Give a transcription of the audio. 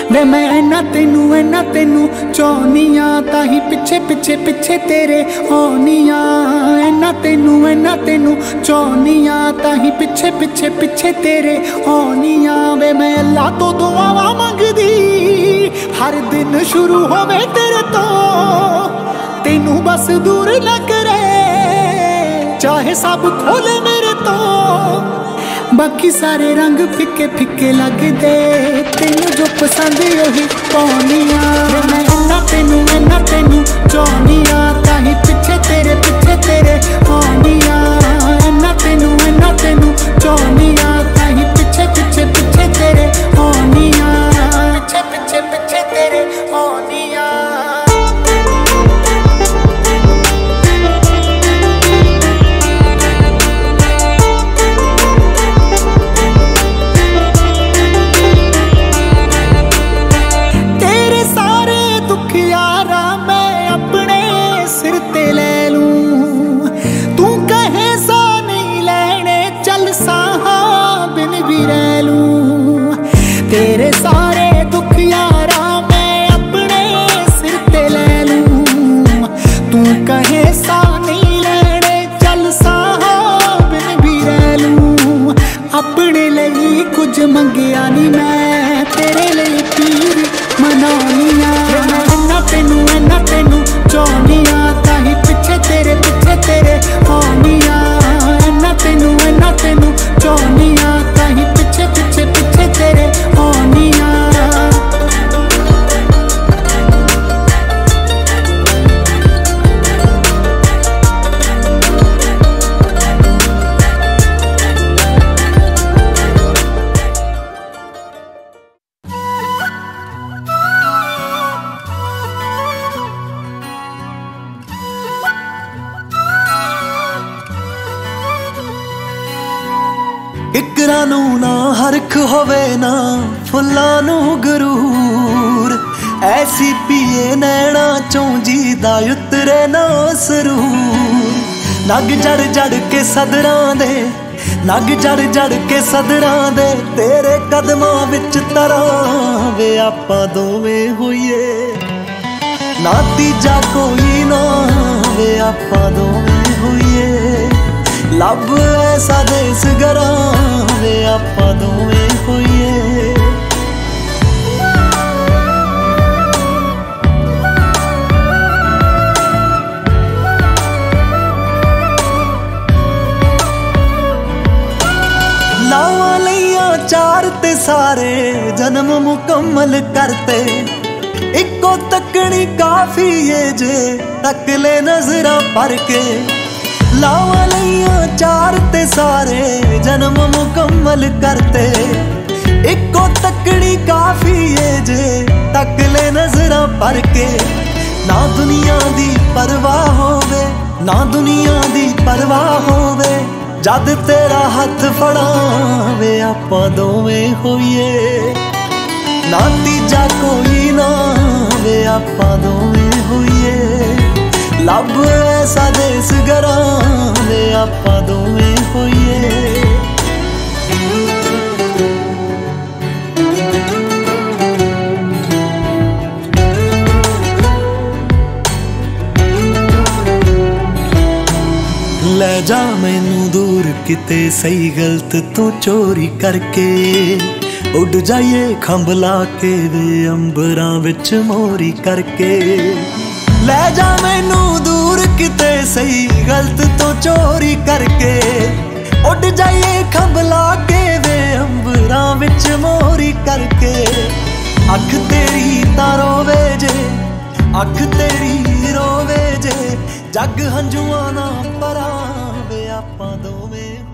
वे मैं इन्ना तेनू चाहनिया, ताही पिछे पिछे पिछे तेरे आनिया। इन्ना तेनू चाहनिया, ताही पिछे पिछे पिछे तेरे आनिया। वे मैं अल्लाह तो दुआवा मंगदी, हर दिन शुरू होवे तेरे तो, तेनू बस दूर न करे, चाहे सब खोले मेरे तो। बाकी सारे रंग फिके फिके लगदे, तेनू जो पसंद उही पाउनिया। मैं इन्ना तेनू चाहनिया, ताही पिछे तेरे आनिया। इन्ना तेनू चाहनिया, ताही पिछे पिछे पिछे तेरे आनिया। पिछे पिछे पिछे तेरे आनिया। तेरे सारे दुख यारा मैं अपने सिर ते ले लूं, तू कहे सा नहीं लेने चल साबिन भी रह लूं। अपने लिए कुछ मंगिया नहीं मैं, तेरे लिए पीर मनानिया। मैं इन्ना तेनू चाहनिया, ताही पिछे तेरे आनिया। इन्ना तेनू चाहनिया, ताही पिछे पिछे पिछे तेरे आनिया। इकरा नू ना हरख होवे ना फुल्लां नू गरूर, ऐसी पिए नैना चों जीदा उतरे ना सरूर। नग जड़ के सदरां दे, नग जड़ के सदरां दे, तेरे कदमां विच तरां वे आपां दोवें होइए। ना तीजा कोई ना वे आपां दोवें होइए। लब ऐसा देस गरा वे आपां दोवें होइए। लावां लईयां चार ते सारे जन्म मुकम्मल करते, इको तकनी काफी है जे तक ले नजरां भर के। लावां लईयां चार ते सारे जन्म मुकम्मल करते, इको तकड़ी काफी है जे तक ले नजरां भर के। ना दुनिया दी परवाह होवे, ना दुनिया दी परवाह होवे, जद तेरा हथ फड़ावे आपां दोवें होइए। ना तीजा कोई ना वे आपां दोवें होइए। लब ऐसा देस गरा वे आपां दोवें होइए। ले जा मैनू दूर किते सही गलत तू चोरी करके, उड़ जाइए खंभ ला के वे अंबरां विच मोरी करके। ले जा मैनू दूर किते सही गलत तो चोरी करके, उड़ जाइए खंभ ला के वे अंबरां विच मोरी करके। अख तेरी तां रोवे जे, अख तेरी रोवे जे, जग हंजुआं ना परावे आपां दोवें